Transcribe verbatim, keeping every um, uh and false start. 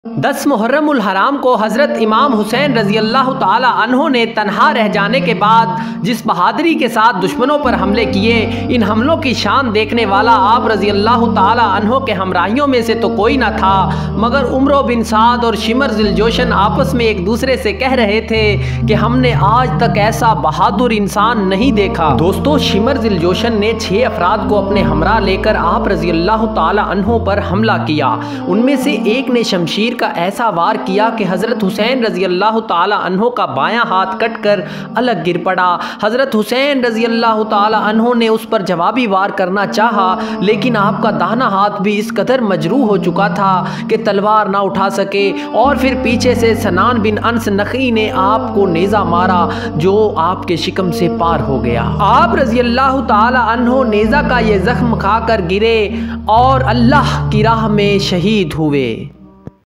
दस मुहर्रम उल हराम को हज़रत इमाम हुसैन रज़ी अल्लाह ताला अन्हो ने तन्हा रह जाने के बाद जिस बहादुरी के साथ दुश्मनों पर हमले किए, इन हमलों की शान देखने वाला आप रज़ी अल्लाह ताला अन्हो के हमराहियों में से तो कोई ना था, मगर उम्र बिन साद और शिमर ज़िलजोशन आपस में एक दूसरे से कह रहे थे कि हमने आज तक ऐसा बहादुर इंसान नहीं देखा। दोस्तों, शिमर ज़िलजोशन ने छः अफराद को अपने हमरा लेकर आप रज़ी अल्लाह ताला अन्हो पर हमला किया। उनमें से एक ने शमशीर का ऐसा वार किया कि हज़रत हुसैन रज़ी अल्लाह ताला अन्हो का बायां हाथ कटकर अलग गिर पड़ा। हज़रत हुसैन रज़ी अल्लाह ताला अन्हो ने उस पर जवाबी वार करना चाहा, लेकिन आपका दाहिना हाथ भी इस कदर मजरूह हो चुका था कि तलवार ना उठा सके, और फिर पीछे से सनान बिन अनस नखी ने आपको नेज़ा मारा जो आपके शिकम से पार हो गया। आप रज़ी अल्लाह ताला अन्हो नेज़ा का ये जख्म खाकर गिरे और अल्लाह की राह में शहीद हुए।